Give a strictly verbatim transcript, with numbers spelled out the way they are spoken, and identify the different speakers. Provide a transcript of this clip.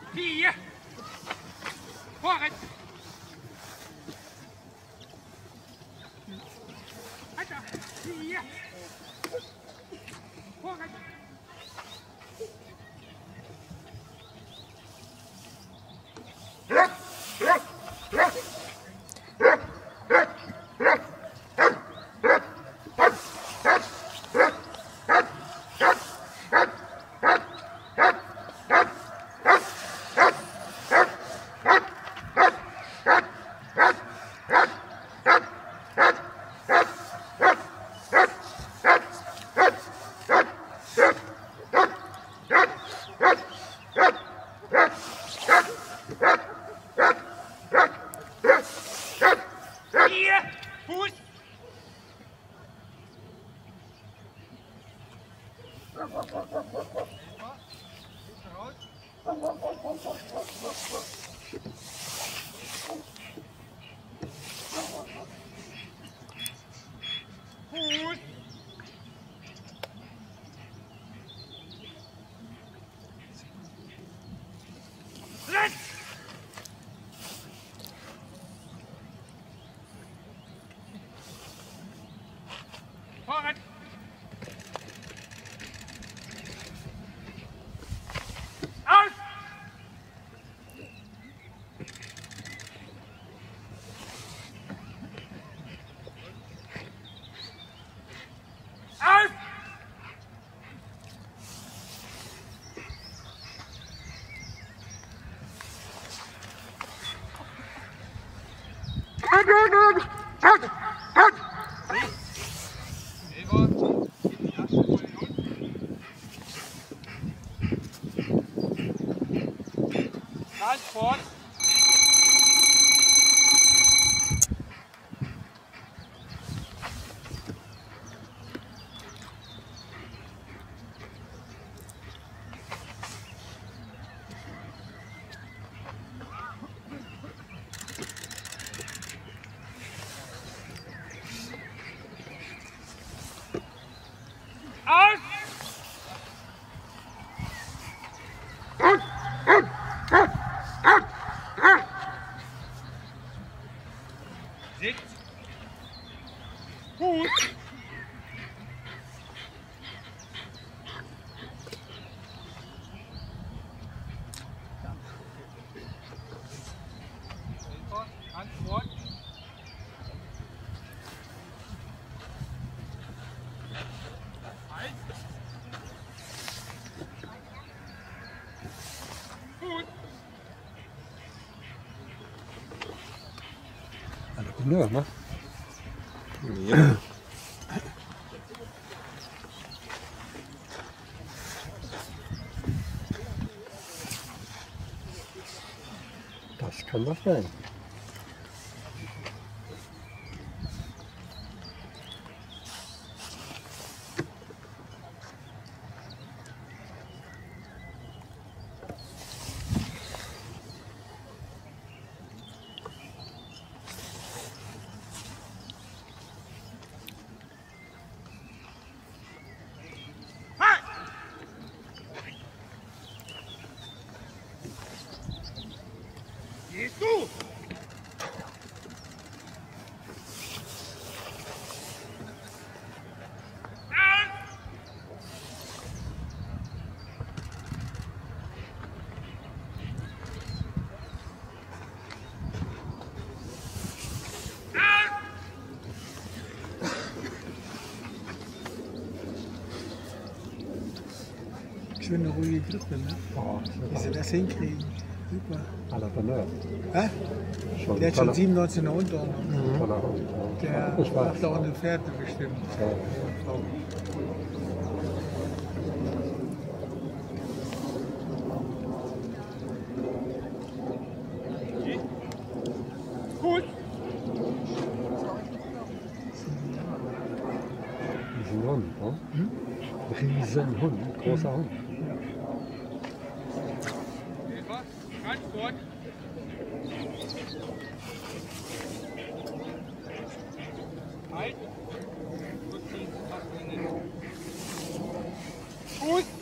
Speaker 1: vier, vorwärts. Weiter, vier, vorwärts. Fuß! Fuß! Let's! Vorwärts! Aus! Aus! Transport. Aus! Sitz. Gut. Antwort. Halt. Gut.
Speaker 2: Entrepreneur, ne?
Speaker 3: Ja.
Speaker 2: Das kann was sein.
Speaker 1: Gehst du?
Speaker 4: Schöne ruhige Grippe, ne?
Speaker 2: Oh,
Speaker 4: Wie sie das hinkriegen. Super.
Speaker 2: Entrepreneur.
Speaker 4: Hä?
Speaker 2: Schon
Speaker 4: Der hat schon
Speaker 2: toller-
Speaker 4: siebenundneunzig eine Unterordnung.
Speaker 2: toller Hund, ja.
Speaker 4: Der
Speaker 2: Ich weiß.
Speaker 4: macht auch eine Pferde bestimmt.
Speaker 2: Ja.
Speaker 4: Frau.
Speaker 1: Gut.
Speaker 2: Riesenhund, ne? Riesenhund, großer Hund.
Speaker 1: Hilfe. Transport. Halt. Gut.